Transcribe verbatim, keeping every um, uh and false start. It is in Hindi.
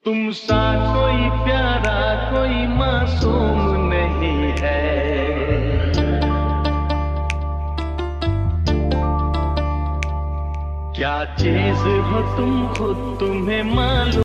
तुम सा कोई प्यारा कोई मासूम नहीं है। क्या चीज हो तुम खुद तुम्हें मालूम